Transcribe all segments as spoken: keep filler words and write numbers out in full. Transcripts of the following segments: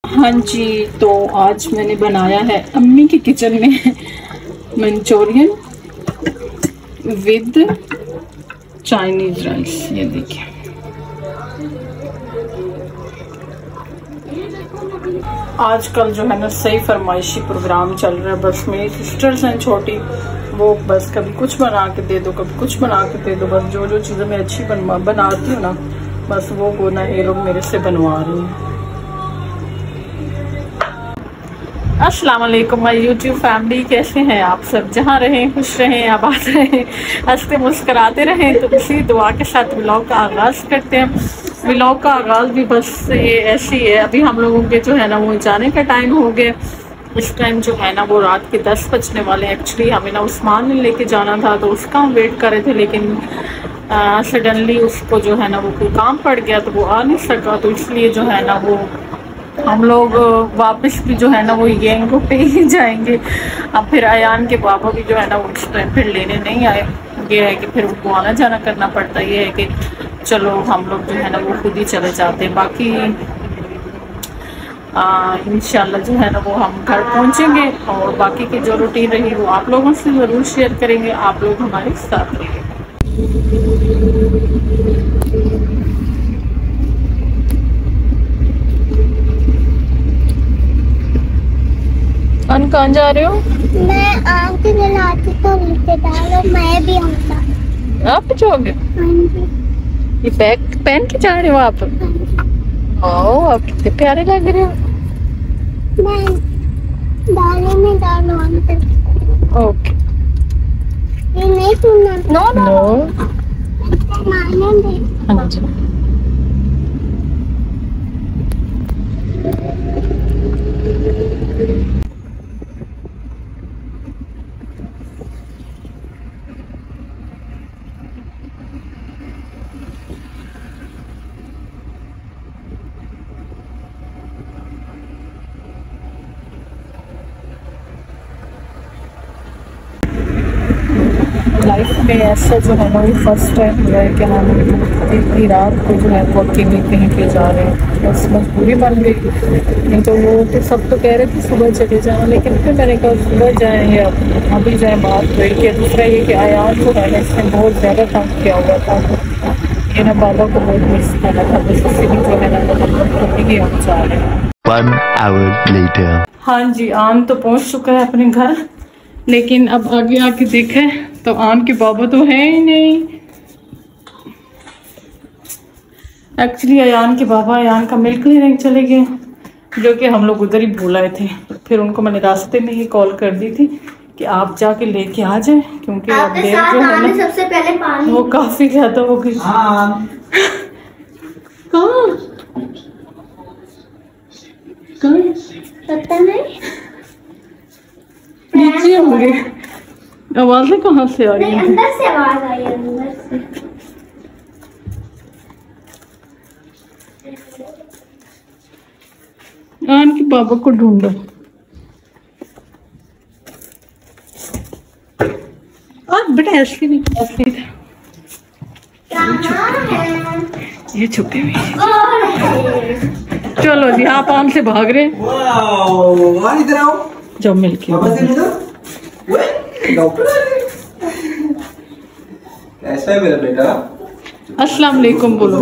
हाँ जी, तो आज मैंने बनाया है अम्मी के किचन में मंचूरियन विद चाइनीज राइस। ये देखिए, आजकल जो है ना सही फरमाइशी प्रोग्राम चल रहा है। बस मेरी सिस्टर्स हैं छोटी, वो बस कभी कुछ बना के दे दो, कभी कुछ बना के दे दो। बस जो जो चीज़ें मैं अच्छी बनवा बनाती हूँ ना, बस वो वो ना ये लोग मेरे से बनवा रही हैं। अस्सलाम वालेकुम माय यूट्यूब फैमिली, कैसे हैं आप सब? जहाँ रहें खुश रहें, आबाद रहें, हंसते मुस्कराते रहें। तो इसी दुआ के साथ व्लॉग का आगाज़ करते हैं। व्लॉग का आगाज़ भी बस ये ऐसी है। अभी हम लोगों के जो है ना वो जाने का टाइम हो गया। इस टाइम जो है ना वो रात के दस बजने वाले। एक्चुअली हमें ना उस्मान ने लेके जाना था, तो उसका हम वेट कर रहे थे, लेकिन सडनली उसको जो है ना वो कोई काम पड़ गया, तो वो आ नहीं सका। तो इसलिए जो है ना वो हम लोग वापस भी जो है ना वो येंगो पे ही जाएंगे। अब फिर अयान के पापा भी जो है ना वो उस टाइम फिर लेने नहीं आए। ये है कि फिर उनको आना जाना करना पड़ता। ये है कि चलो हम लोग जो है ना वो खुद ही चले जाते हैं। बाकी इंशाल्लाह जो है ना वो हम घर पहुंचेंगे, और बाकी की जो रूटीन रही वो आप लोगों से ज़रूर शेयर करेंगे। आप लोग हमारे साथ रहिए। अन कहाँ जा रहे हो? मैं आम के जलाती तो नीचे डालो, मैं भी आऊंगा। आप जाओगे? ये बैग पहन के जा रहे हो आप? ओ, आप कितने प्यारे लग रहे हो। मैं डाले में डालो अंदर। ओके। ये नहीं सुनना। No no. मारने दे। हाँ जी। लाइफ में ऐसा जो है ना वो फर्स्ट टाइम हुआ है कि हम इतनी रात को जो है वो अकेले कहीं पे जा रहे हैं। बस मजबूरी बन गई, नहीं तो वो तो सब तो कह रहे थे सुबह चले जाना, लेकिन फिर मैंने कहा सुबह जाएँ या अभी जाए। बात तो एक है। दूसरा ये कि अयान जो है ना इसने बहुत ज़्यादा तंग किया हुआ था, ये ना बाबा को बहुत मिस करना था। बस इसीलिए जो है ना हम जा रहे हैं। One hour later. हाँ जी, आन तो पहुंच चुका है अपने घर, लेकिन अब आगे आके देखे तो आन के बाबा तो है ही नहीं। एक्चुअली अयान के बाबा अयान का मिल्क लेने चले गए, जो कि हम लोग उधर ही भूल आए थे। फिर उनको मैंने रास्ते में ही कॉल कर दी थी कि आप जाके लेके आ जाए, क्योंकि अब देर जो है ना सबसे पहले पानी वो काफी ज्यादा हो गई। कहाँ पता नहीं, नीचे होंगे। आवाजें कहाँ से आ रही हैं? अंदर से आवाज आई है, अंदर से। आन के पापा को ढूंढो। और बेटा ऐसे नहीं, ऐसे नहीं था। ये छुपे हुए। चलो जी, आप आम से भाग रहे हैं। जाओ मिलके। कैसा है मेरा बेटा? अस्सलाम वालेकुम बोलो।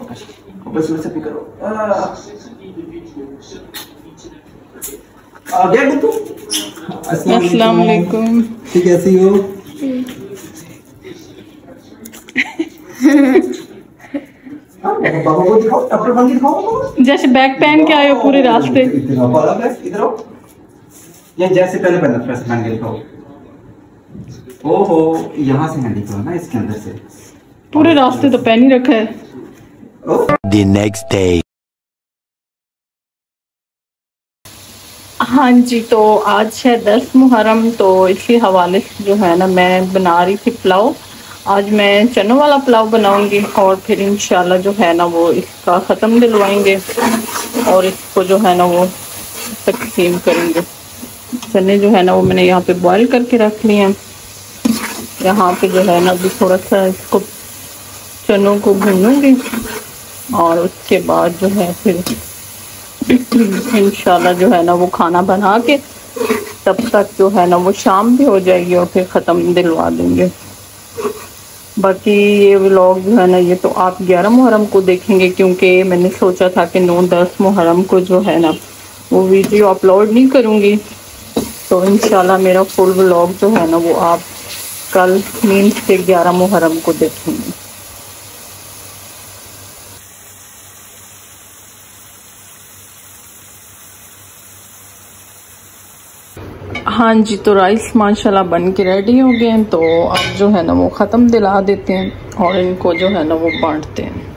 अस्सलाम वालेकुम। कैसी हो? पापा को दिखाओ, डॉक्टर बन के दिखाओ। जैसे बैग पहन के आए हो पूरे रास्ते। इधर आओ। ये जैसे पहले पहले प्रेस पहन के दिखाओ। ओहो, यहाँ से हैंडी करो ना, इसके अंदर से। पूरे रास्ते तो पहन ही रखा है। The next day. हाँ जी, तो आज है दस मुहर्रम, तो इसी हवाले से जो है ना मैं बना रही थी पुलाव। आज मैं चनों वाला पुलाव बनाऊंगी, और फिर इंशाल्लाह जो है ना वो इसका ख़त्म दिलवाएंगे, और इसको जो है ना वो तकसीम करेंगे। चने जो है ना वो मैंने यहाँ पे बॉईल करके रख लिए हैं। यहाँ पे जो है ना अभी थोड़ा सा इसको चनों को भूनूंगी, और उसके बाद जो है फिर इंशाल्लाह जो है ना वो खाना बना के तब तक जो है ना वो शाम भी हो जाएगी और फिर ख़त्म दिलवा देंगे। बाकी ये व्लॉग जो है ना ये तो आप ग्यारह मुहर्रम को देखेंगे, क्योंकि मैंने सोचा था कि नौ दस मुहर्रम को जो है ना वो वीडियो अपलोड नहीं करूँगी। तो इंशाल्लाह मेरा फुल व्लॉग जो है ना वो आप कल मीन्स के ग्यारह मुहर्रम को देखेंगे। हाँ जी, तो राइस माशाल्लाह बन के रेडी हो गए हैं। तो अब जो है ना वो ख़त्म दिला देते हैं और इनको जो है ना वो बांटते हैं।